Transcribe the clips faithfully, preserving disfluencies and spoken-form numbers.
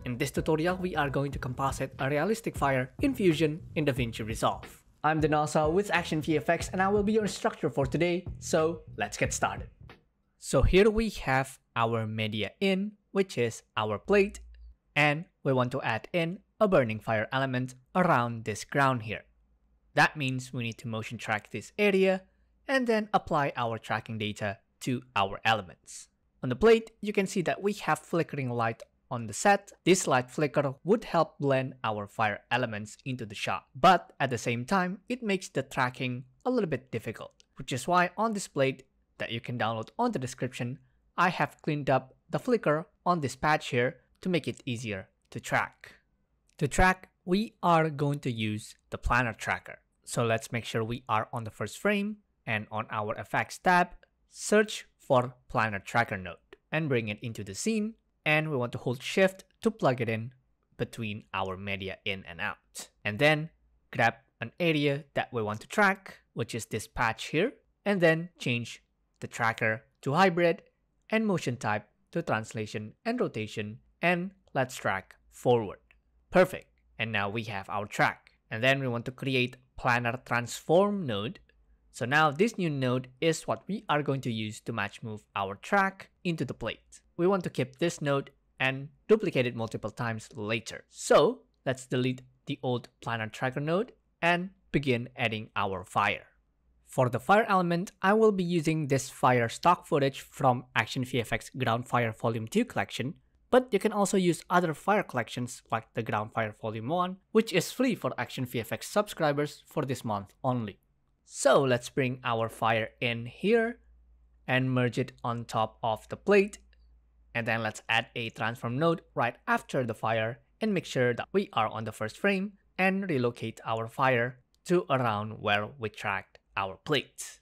In this tutorial, we are going to composite a realistic fire in Fusion in DaVinci Resolve. I'm Danasa with ActionVFX and I will be your instructor for today, so let's get started. So here we have our media in, which is our plate, and we want to add in a burning fire element around this ground here. That means we need to motion track this area and then apply our tracking data to our elements. On the plate, you can see that we have flickering light on the set. This light flicker would help blend our fire elements into the shot, but at the same time, it makes the tracking a little bit difficult, which is why on this plate that you can download on the description, I have cleaned up the flicker on this patch here to make it easier to track. To track, we are going to use the planar tracker. So let's make sure we are on the first frame, and on our effects tab, search for planar tracker node and bring it into the scene, and we want to hold shift to plug it in between our media in and out. And then grab an area that we want to track, which is this patch here, and then change the tracker to hybrid and motion type to translation and rotation, and let's track forward. Perfect. And now we have our track. And then we want to create planar transform node. So now this new node is what we are going to use to match move our track into the plate. We want to keep this node and duplicate it multiple times later. So let's delete the old planar tracker node and begin adding our fire. For the fire element, I will be using this fire stock footage from ActionVFX Ground Fire Volume two collection, but you can also use other fire collections like the Ground Fire Volume one, which is free for ActionVFX subscribers for this month only. So let's bring our fire in here and merge it on top of the plate. And then let's add a transform node right after the fire and make sure that we are on the first frame and relocate our fire to around where we tracked our plate.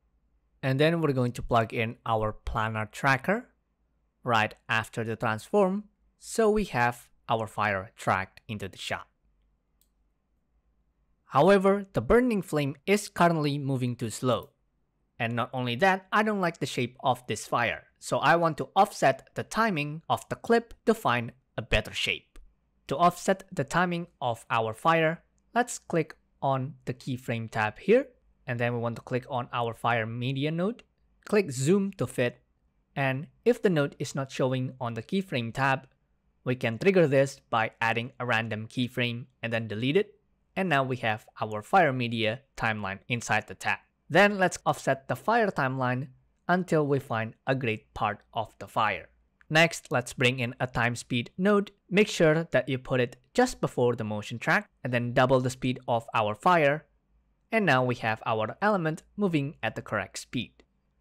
And then we're going to plug in our planar tracker right after the transform, so we have our fire tracked into the shot. However, the burning flame is currently moving too slow. And not only that, I don't like the shape of this fire, so I want to offset the timing of the clip to find a better shape. To offset the timing of our fire, let's click on the keyframe tab here, and then we want to click on our fire media node, click zoom to fit, and if the node is not showing on the keyframe tab, we can trigger this by adding a random keyframe and then delete it, and now we have our fire media timeline inside the tab. Then let's offset the fire timeline until we find a great part of the fire. Next, let's bring in a time speed node. Make sure that you put it just before the motion track and then double the speed of our fire. And now we have our element moving at the correct speed.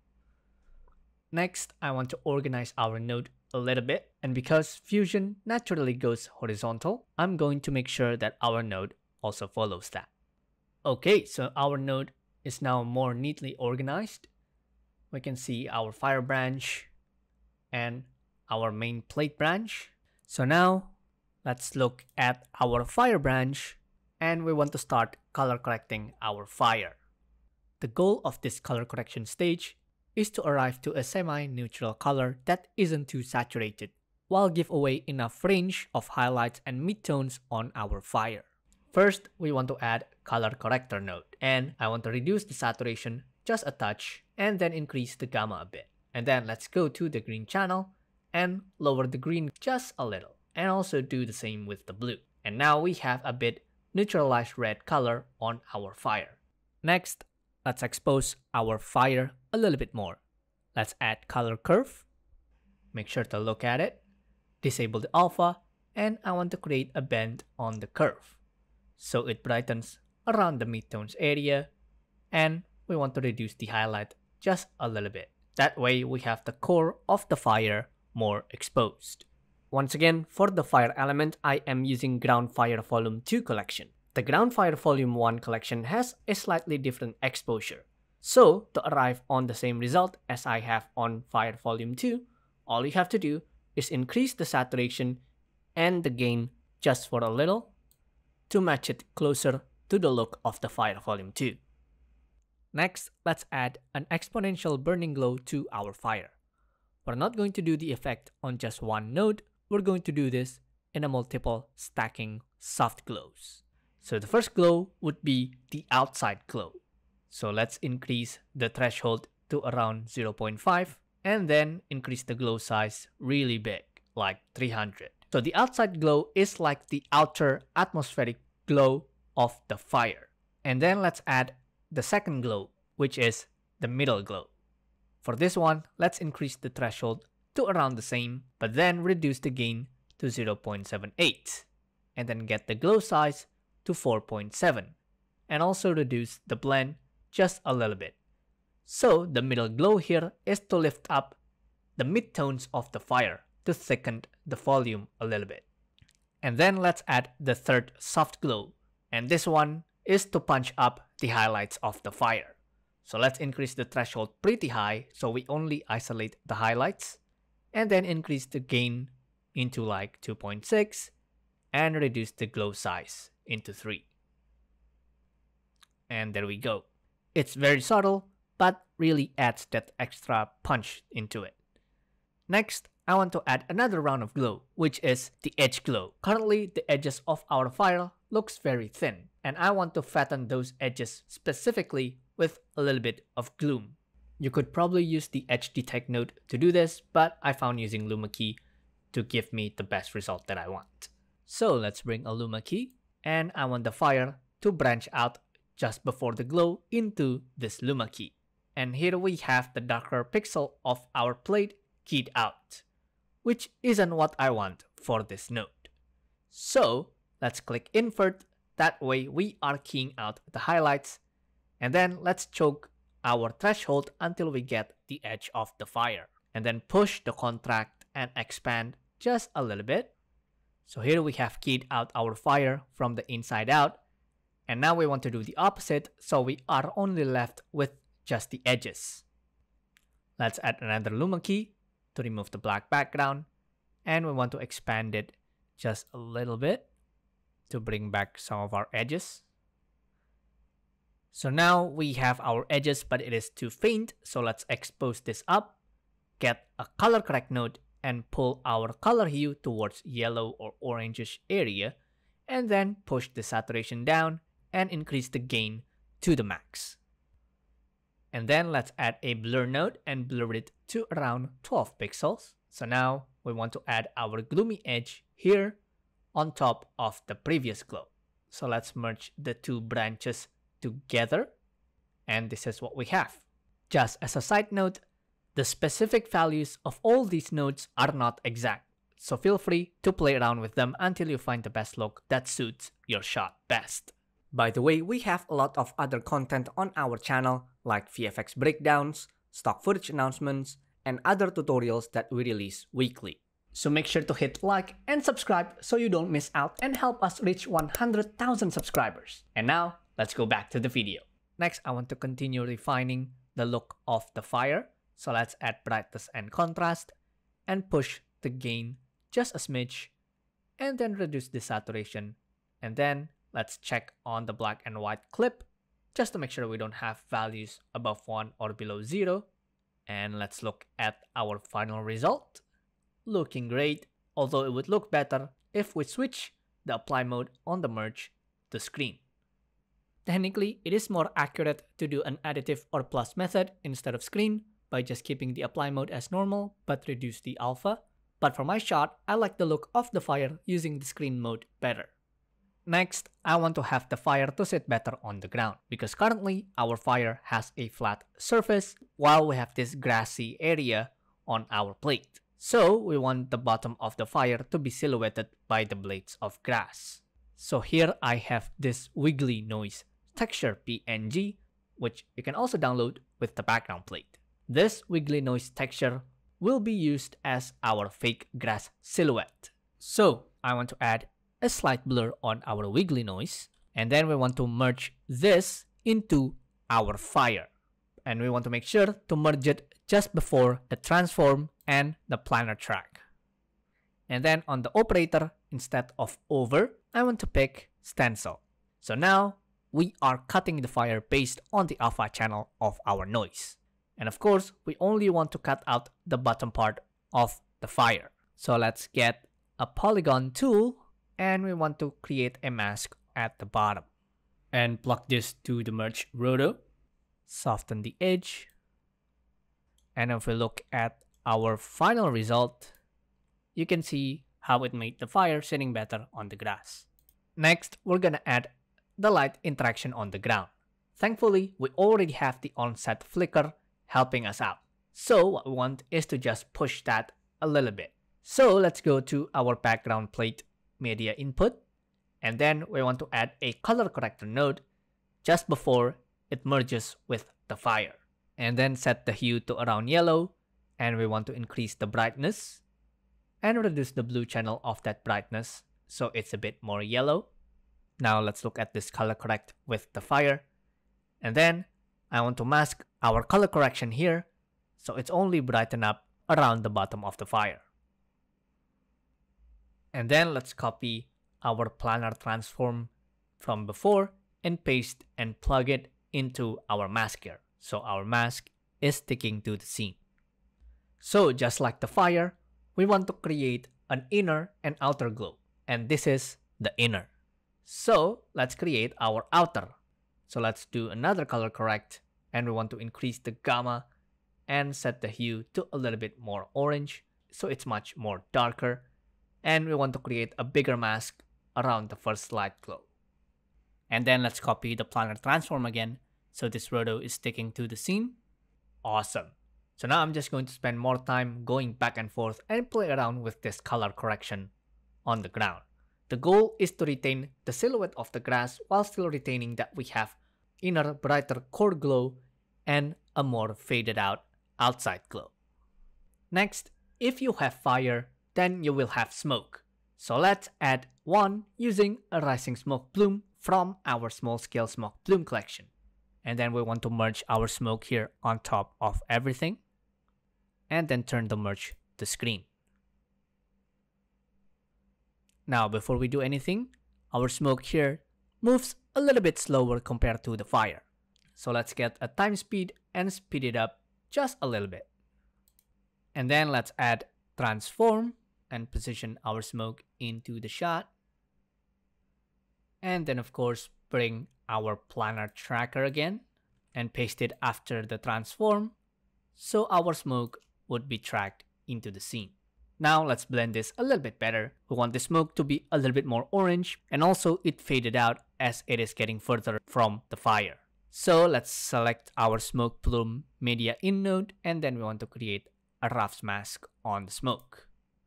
Next, I want to organize our node a little bit, and because Fusion naturally goes horizontal, I'm going to make sure that our node also follows that. Okay, so our node is now more neatly organized. We can see our fire branch and our main plate branch. So now let's look at our fire branch, and we want to start color correcting our fire. The goal of this color correction stage is to arrive to a semi-neutral color that isn't too saturated, while give away enough range of highlights and midtones on our fire. First, we want to add color corrector node, and I want to reduce the saturation just a touch and then increase the gamma a bit. And then let's go to the green channel and lower the green just a little, and also do the same with the blue. And now we have a bit neutralized red color on our fire. Next, let's expose our fire a little bit more. Let's add color curve. Make sure to look at it. Disable the alpha, and I want to create a bend on the curve, so it brightens around the midtones area, and we want to reduce the highlight just a little bit. That way we have the core of the fire more exposed. Once again, for the fire element, I am using Ground Fire Volume two collection. The Ground Fire Volume one collection has a slightly different exposure. So to arrive on the same result as I have on Fire Volume two, all you have to do is increase the saturation and the gain just for a little to match it closer to the look of the Fire Volume two. Next, let's add an exponential burning glow to our fire. We're not going to do the effect on just one node, we're going to do this in a multiple stacking soft glows. So the first glow would be the outside glow. So let's increase the threshold to around zero point five and then increase the glow size really big, like three hundred. So the outside glow is like the outer atmospheric glow of the fire. And then let's add the second glow, which is the middle glow. For this one, let's increase the threshold to around the same, but then reduce the gain to zero point seven eight, and then get the glow size to four point seven, and also reduce the blend just a little bit. So the middle glow here is to lift up the midtones of the fire to thicken the volume a little bit. And then let's add the third soft glow, and this one is to punch up the highlights of the fire. So let's increase the threshold pretty high so we only isolate the highlights, and then increase the gain into like two point six and reduce the glow size into three. And there we go. It's very subtle, but really adds that extra punch into it. Next, I want to add another round of glow, which is the edge glow. Currently, the edges of our fire looks very thin, and I want to fatten those edges specifically with a little bit of gloom. You could probably use the edge detect node to do this, but I found using Luma key to give me the best result that I want. So let's bring a Luma key, and I want the fire to branch out just before the glow into this Luma key. And here we have the darker pixel of our plate keyed out, which isn't what I want for this node. So let's click invert, that way we are keying out the highlights, and then let's choke our threshold until we get the edge of the fire, and then push the contract and expand just a little bit. So here we have keyed out our fire from the inside out, and now we want to do the opposite, so we are only left with just the edges. Let's add another Luma key to remove the black background, and we want to expand it just a little bit to bring back some of our edges. So now we have our edges, but it is too faint, so let's expose this up, get a color correct node, and pull our color hue towards yellow or orangish area, and then push the saturation down and increase the gain to the max. And then let's add a blur node and blur it to around twelve pixels. So now we want to add our gloomy edge here on top of the previous glow. So let's merge the two branches together, and this is what we have. Just as a side note, the specific values of all these nodes are not exact, so feel free to play around with them until you find the best look that suits your shot best. By the way, we have a lot of other content on our channel like V F X breakdowns, stock footage announcements, and other tutorials that we release weekly. So make sure to hit like and subscribe so you don't miss out and help us reach one hundred thousand subscribers. And now, let's go back to the video. Next, I want to continue refining the look of the fire. So let's add brightness and contrast and push the gain just a smidge and then reduce the saturation. And then let's check on the black and white clip just to make sure we don't have values above one or below zero. And let's look at our final result. Looking great, although it would look better if we switch the apply mode on the merge to screen. Technically, it is more accurate to do an additive or plus method instead of screen by just keeping the apply mode as normal but reduce the alpha. But for my shot, I like the look of the fire using the screen mode better. Next, I want to have the fire to sit better on the ground because currently our fire has a flat surface while we have this grassy area on our plate. So we want the bottom of the fire to be silhouetted by the blades of grass. So here I have this wiggly noise texture P N G, which you can also download with the background plate. This wiggly noise texture will be used as our fake grass silhouette. So I want to add a slight blur on our wiggly noise, and then we want to merge this into our fire. And we want to make sure to merge it just before the transform and the planar track. And then on the operator, instead of over, I want to pick stencil. So now we are cutting the fire based on the alpha channel of our noise. And of course, we only want to cut out the bottom part of the fire. So let's get a polygon tool and we want to create a mask at the bottom. And plug this to the merge roto. Soften the edge. And if we look at our final result, you can see how it made the fire sitting better on the grass. Next, we're gonna add the light interaction on the ground. Thankfully, we already have the onset flicker helping us out. So what we want is to just push that a little bit. So let's go to our background plate media input. And then we want to add a color corrector node just before it merges with the fire. And then set the hue to around yellow. And we want to increase the brightness and reduce the blue channel of that brightness so it's a bit more yellow. Now let's look at this color correct with the fire. And then I want to mask our color correction here so it's only brighten up around the bottom of the fire. And then let's copy our planar transform from before and paste and plug it into our mask here. So our mask is sticking to the scene. So just like the fire, we want to create an inner and outer glow. And this is the inner. So let's create our outer. So let's do another color correct. And we want to increase the gamma and set the hue to a little bit more orange. So it's much more darker. And we want to create a bigger mask around the first light glow. And then let's copy the planar transform again. So this roto is sticking to the scene. Awesome. So now I'm just going to spend more time going back and forth and play around with this color correction on the ground. The goal is to retain the silhouette of the grass while still retaining that we have inner brighter core glow and a more faded out outside glow. Next, if you have fire, then you will have smoke. So let's add one using a rising smoke plume from our small scale smoke plume collection. And then we want to merge our smoke here on top of everything. And then turn the merge to screen. Now before we do anything, our smoke here moves a little bit slower compared to the fire. So let's get a time speed and speed it up just a little bit. And then let's add transform and position our smoke into the shot. And then of course bring our planar tracker again and paste it after the transform so our smoke would be tracked into the scene. Now let's blend this a little bit better. We want the smoke to be a little bit more orange and also it faded out as it is getting further from the fire. So let's select our smoke plume media in node and then we want to create a rough mask on the smoke.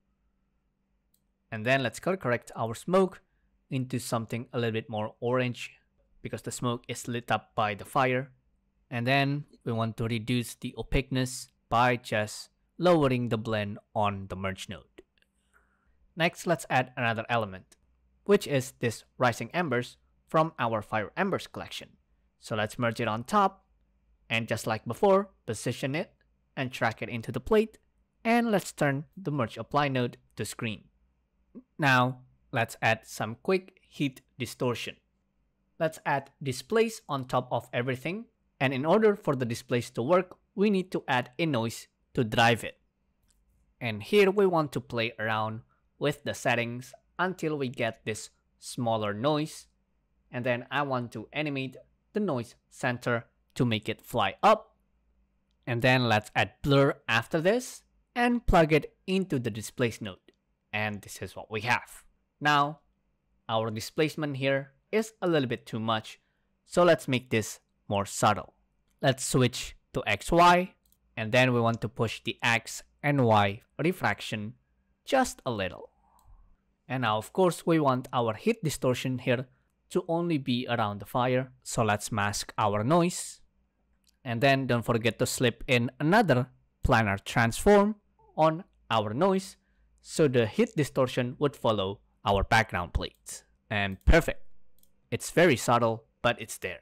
And then let's color correct our smoke into something a little bit more orange because the smoke is lit up by the fire. And then we want to reduce the opaqueness by just lowering the blend on the merge node. Next, let's add another element, which is this rising embers from our fire embers collection. So let's merge it on top and just like before, position it and track it into the plate. And let's turn the merge apply node to screen. Now, let's add some quick heat distortion. Let's add displace on top of everything. And in order for the displace to work, we need to add a noise to drive it. And here we want to play around with the settings until we get this smaller noise. And then I want to animate the noise center to make it fly up. And then let's add blur after this and plug it into the displace node. And this is what we have. Now, our displacement here is a little bit too much. So let's make this more subtle. Let's switch to X Y. And then we want to push the X and Y refraction just a little. And now of course we want our heat distortion here to only be around the fire. So let's mask our noise. And then don't forget to slip in another planar transform on our noise so the heat distortion would follow our background plates. And perfect. It's very subtle, but it's there.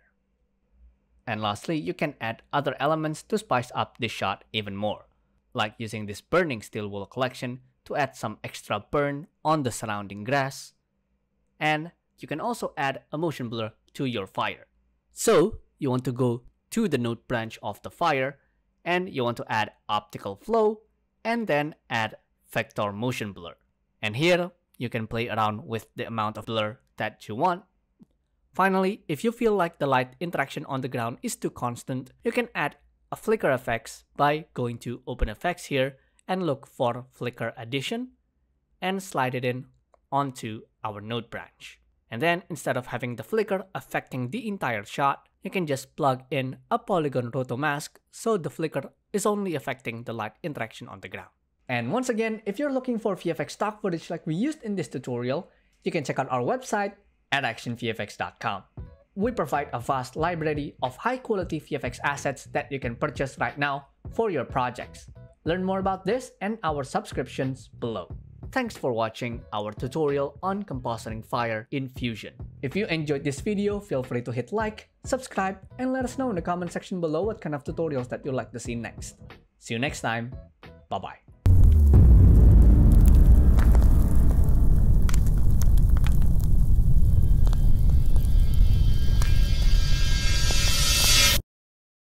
And lastly, you can add other elements to spice up this shot even more, like using this burning steel wool collection to add some extra burn on the surrounding grass. And you can also add a motion blur to your fire. So you want to go to the node branch of the fire and you want to add optical flow and then add vector motion blur. And here you can play around with the amount of blur that you want. Finally, if you feel like the light interaction on the ground is too constant, you can add a flicker effects by going to Open Effects here and look for Flicker Addition and slide it in onto our node branch. And then instead of having the flicker affecting the entire shot, you can just plug in a polygon roto mask so the flicker is only affecting the light interaction on the ground. And once again, if you're looking for V F X stock footage like we used in this tutorial, you can check out our website at action V F X dot com. We provide a vast library of high-quality V F X assets that you can purchase right now for your projects. Learn more about this and our subscriptions below. Thanks for watching our tutorial on compositing fire in Fusion. If you enjoyed this video, feel free to hit like, subscribe, and let us know in the comment section below what kind of tutorials that you'd like to see next. See you next time. Bye-bye.